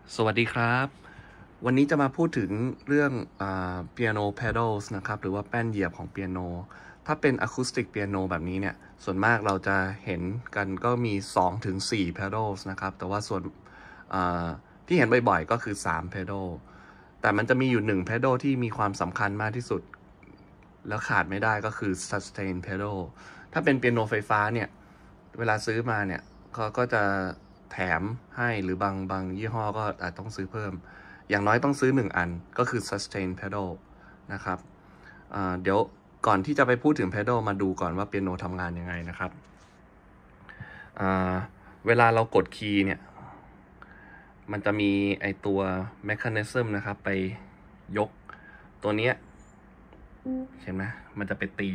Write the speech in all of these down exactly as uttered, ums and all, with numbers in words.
สวัสดีครับวันนี้จะมาพูดถึงเรื่องอ่า piano pedals นะครับหรือว่าแป้นเหยียบของเปียโนถ้าเป็น acoustic piano แบบนี้เนี่ยส่วนมากเราจะเห็นกันก็มี สองถึงสี่ pedals นะครับแต่ว่าส่วนที่เห็นบ่อยๆก็คือ สาม pedal แต่มันจะมีอยู่หนึ่ง pedal ที่มีความสำคัญมากที่สุดแล้วขาดไม่ได้ก็คือ sustain pedal ถ้าเป็นเปียโนไฟฟ้าเนี่ยเวลาซื้อมาเนี่ยเขาก็จะแถมให้หรือบางบางยี่ห้อก็อาจต้องซื้อเพิ่มอย่างน้อยต้องซื้อหนึ่งอันก็คือ sustain pedal นะครับเดี๋ยวก่อนที่จะไปพูดถึง pedal มาดูก่อนว่าเปียโนทำงานยังไงนะครับเวลาเรากดคีย์เนี่ยมันจะมีไอตัว mechanism นะครับไปยกตัวเนี้ยเห็นไหมมันจะไปตี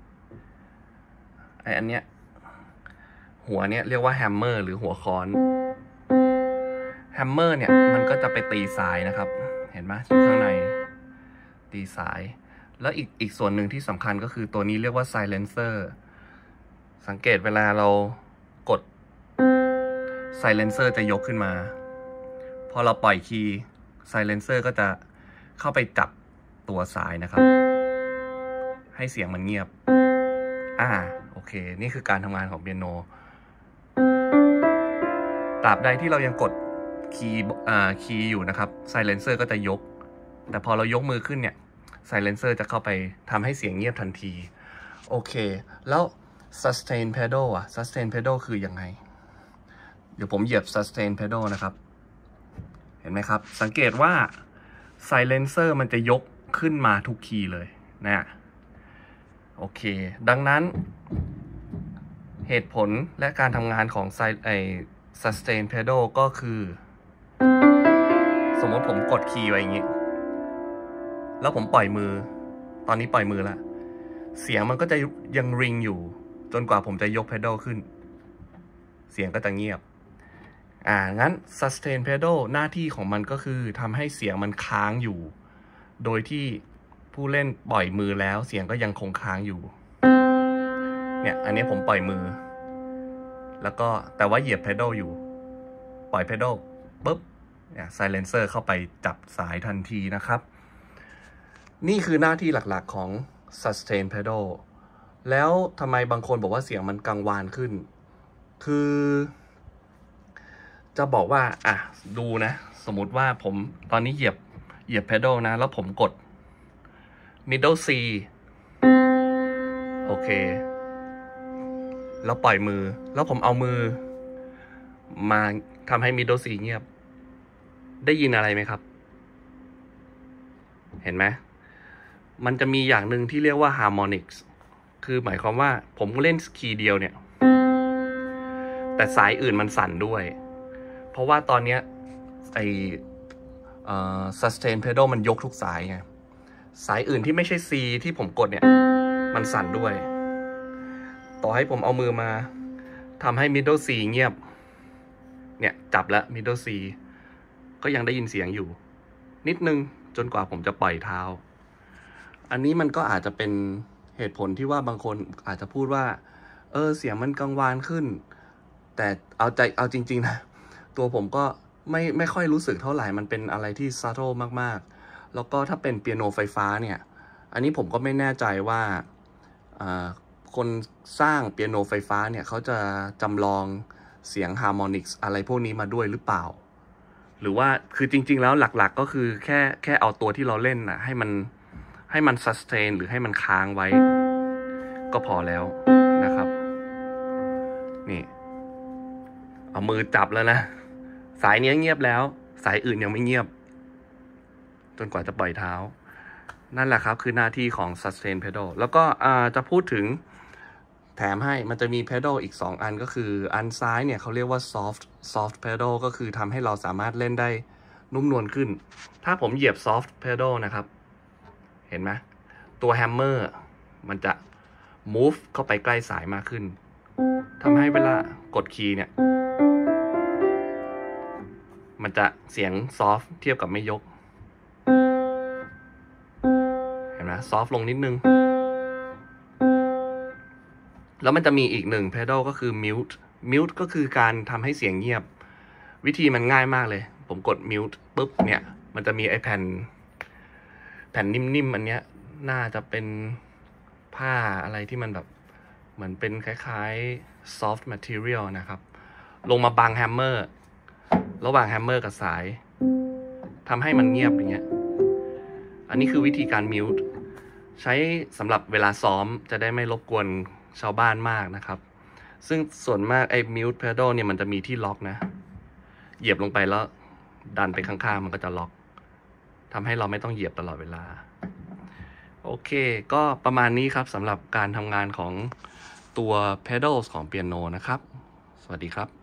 ไออันเนี้ยหัวเนี้ยเรียกว่าแฮมเมอร์หรือหัวค้อนแฮมเมอร์เนี่ยมันก็จะไปตีสายนะครับเห็นไหมอยู่ข้างในตีสายแล้วอีกอีกส่วนหนึ่งที่สำคัญก็คือตัวนี้เรียกว่า silencer สังเกตเวลาเรากด silencer จะยกขึ้นมาพอเราปล่อยคีย์ silencer ก็จะเข้าไปจับตัวสายนะครับให้เสียงมันเงียบอ่าโอเคนี่คือการทำงานของเปียโนตราบใดที่เรายังกดคีย์อ่าคีย์อยู่นะครับ silencer ก็จะยกแต่พอเรายกมือขึ้นเนี่ย silencer จะเข้าไปทำให้เสียงเงียบทันทีโอเคแล้ว sustain pedal อ่ะ sustain pedal คือยังไงเดี๋ยวผมเหยียบ sustain pedal นะครับเห็นไหมครับสังเกตว่า silencer มันจะยกขึ้นมาทุกคีย์เลยนะโอเคดังนั้นเหตุผลและการทำงานของไอ sustain pedal ก็คือสมมติผมกดคีย์ไว้อย่างนี้แล้วผมปล่อยมือตอนนี้ปล่อยมือแล้วเสียงมันก็จะยังริงอยู่จนกว่าผมจะยก pedal ขึ้นเสียงก็จะเงียบอ่างั้น sustain pedal หน้าที่ของมันก็คือทำให้เสียงมันค้างอยู่โดยที่ผู้เล่นปล่อยมือแล้วเสียงก็ยังคงค้างอยู่เนี่ยอันนี้ผมปล่อยมือแล้วก็แต่ว่าเหยียบ pedal อยู่ปล่อย pedal ปุ๊บเนี่ย silencer เข้าไปจับสายทันทีนะครับนี่คือหน้าที่หลักๆของ sustain pedal แล้วทำไมบางคนบอกว่าเสียงมันกังวานขึ้นคือจะบอกว่าอ่ะดูนะสมมุติว่าผมตอนนี้เหยียบเหยียบ pedal นะแล้วผมกด middle C โอเคแล้วปล่อยมือแล้วผมเอามือมาทำให้ middle C เงียบได้ยินอะไรไหมครับเห็นไหมมันจะมีอย่างหนึ่งที่เรียกว่า harmonics คือหมายความว่าผมเล่นคีย์เดียวเนี่ยแต่สายอื่นมันสั่นด้วยเพราะว่าตอนนี้ไอเอ่อ sustain pedal มันยกทุกสายไงสายอื่นที่ไม่ใช่ C ที่ผมกดเนี่ยมันสั่นด้วยต่อให้ผมเอามือมาทำให้ middle C เงียบเนี่ยจับแล้ว middle C ก็ยังได้ยินเสียงอยู่นิดนึงจนกว่าผมจะปล่อยเท้าอันนี้มันก็อาจจะเป็นเหตุผลที่ว่าบางคนอาจจะพูดว่าเออเสียงมันกังวานขึ้นแต่เอาใจเอาจริงๆนะตัวผมก็ไม่ไม่ค่อยรู้สึกเท่าไหร่มันเป็นอะไรที่ subtle มากๆแล้วก็ถ้าเป็นเปียโนไฟฟ้าเนี่ยอันนี้ผมก็ไม่แน่ใจว่าคนสร้างเปียโนไฟฟ้าเนี่ยเขาจะจำลองเสียงฮาร์โมนิกส์อะไรพวกนี้มาด้วยหรือเปล่าหรือว่าคือจริงๆแล้วหลักๆก็คือแค่แค่เอาตัวที่เราเล่นนะให้มันให้มัน sustain หรือให้มันค้างไว้ก็พอแล้วนะครับนี่เอามือจับแล้วนะสายนี้เงียบแล้วสายอื่นยังไม่เงียบจนกว่าจะปล่อยเท้านั่นแหละครับคือหน้าที่ของ sustain pedal แล้วก็จะพูดถึงแถมให้มันจะมี pedal อีกสองอันก็คืออันซ้ายเนี่ยเขาเรียกว่า soft soft pedal ก็คือทำให้เราสามารถเล่นได้นุ่มนวลขึ้นถ้าผมเหยียบ soft pedal นะครับเห็นไหมตัวแฮมเมอร์มันจะ move เข้าไปใกล้สายมากขึ้นทำให้เวลากดคีย์เนี่ยมันจะเสียง soft เทียบกับไม่ยกเห็นไหม soft ลงนิดนึงแล้วมันจะมีอีกหนึ่ง pedal ก็คือ mute mute ก็คือการทำให้เสียงเงียบวิธีมันง่ายมากเลยผมกด mute ปุ๊บเนี่ยมันจะมีไอแผ่นแผ่นนิ่มๆอันเนี้ยน่าจะเป็นผ้าอะไรที่มันแบบเหมือนเป็นคล้ายๆ soft material นะครับลงมาบังแฮมเมอร์ระหว่างแฮมเมอร์กับสายทำให้มันเงียบอย่างเงี้ยอันนี้คือวิธีการ mute ใช้สำหรับเวลาซ้อมจะได้ไม่รบกวนชาวบ้านมากนะครับซึ่งส่วนมากไอ้ mute pedal เนี่ยมันจะมีที่ล็อกนะเหยียบลงไปแล้วดันไปข้างๆมันก็จะล็อกทำให้เราไม่ต้องเหยียบตลอดเวลาโอเคก็ประมาณนี้ครับสำหรับการทำงานของตัว pedals ของเปียโนนะครับสวัสดีครับ